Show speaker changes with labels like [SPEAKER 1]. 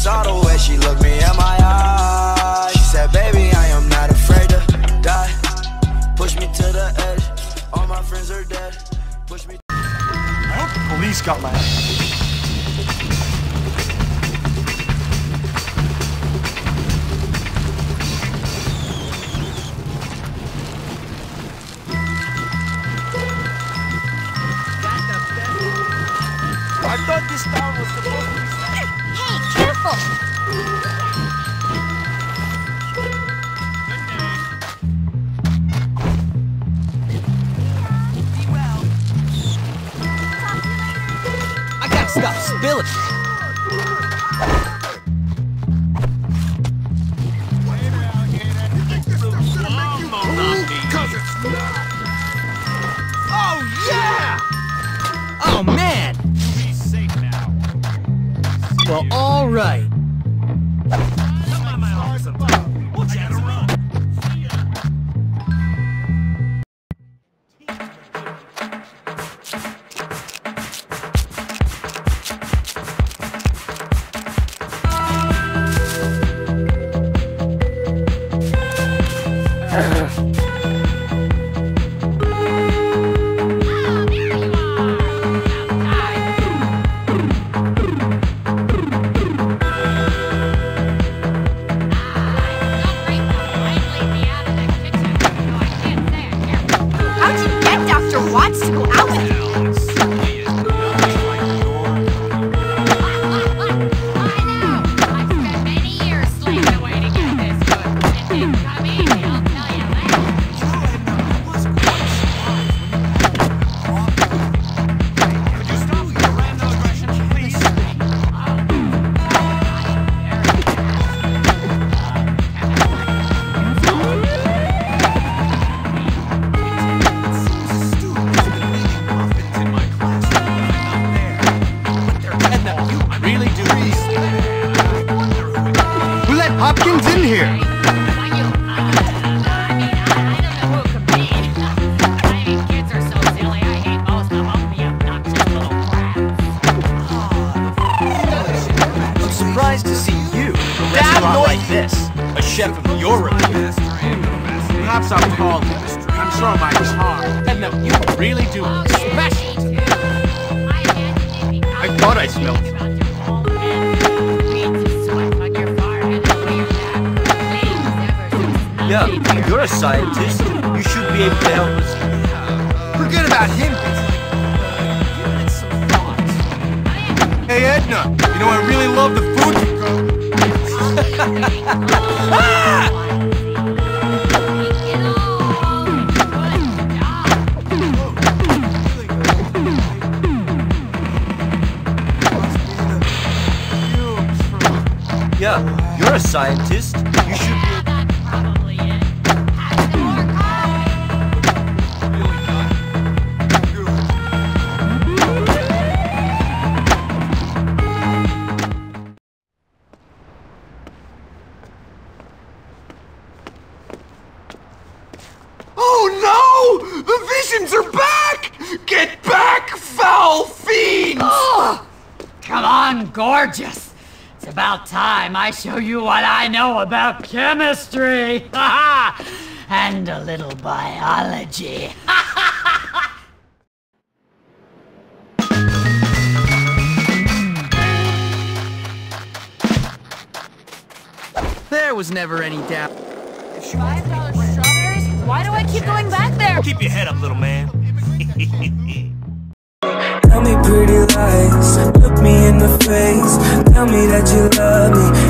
[SPEAKER 1] saw the way she looked me in my eyes. She said, baby, I am not afraid to die. Push me to the edge, all my friends are dead. Push me.
[SPEAKER 2] I hope the police got my ass. I thought this town was supposed to be safe.
[SPEAKER 3] Hey, careful!
[SPEAKER 4] I gotta stop spilling. Oh yeah! Oh man! Well, all right.
[SPEAKER 2] Hopkins in here!
[SPEAKER 4] I'm surprised to see you, a restaurant like this. A chef of your repute.
[SPEAKER 2] Perhaps I'm called. I'm sure my charm.
[SPEAKER 4] And that you really do smash it.
[SPEAKER 2] I thought I smelled it.
[SPEAKER 4] Yeah, you're a scientist. You should be able to help us.
[SPEAKER 2] Forget about him. Hey Edna, you know I really love the food you cook.
[SPEAKER 4] Yeah, you're a scientist. You should be.
[SPEAKER 2] The visions are back! Get back, foul fiends!
[SPEAKER 5] Oh, come on, gorgeous. It's about time I show you what I know about chemistry. And a little biology.
[SPEAKER 4] There was never any doubt.
[SPEAKER 3] $5 strawberries? Why do I keep going back there?
[SPEAKER 4] Keep your head up, little man.
[SPEAKER 6] Tell me pretty lies, look me in the face. Tell me that you love me,